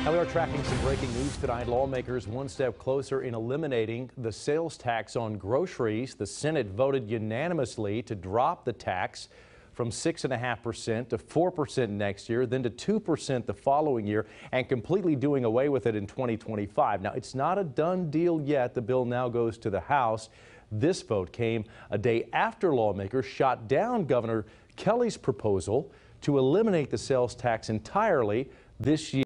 Now we are tracking some breaking news tonight. Lawmakers one step closer in eliminating the sales tax on groceries. The Senate voted unanimously to drop the tax from 6.5% to 4% next year, then to 2% the following year, and completely doing away with it in 2025. Now, it's not a done deal yet. The bill now goes to the House. This vote came a day after lawmakers shot down Governor Kelly's proposal to eliminate the sales tax entirely this year.